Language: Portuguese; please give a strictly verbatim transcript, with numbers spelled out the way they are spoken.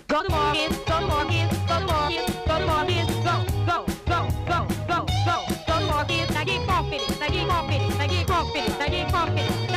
Go to Morgan, go to Morgan, go to Morgan, go to Morgan, go, go, go, go, go, go, go to Morgan. Now get confident, now get confident, now get confident, now get confident.